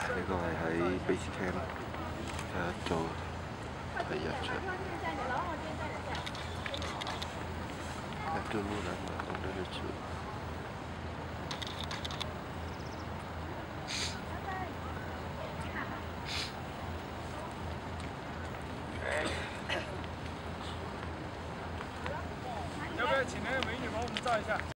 呢個係喺 base camp 做第一場。dulu nama udah lucu.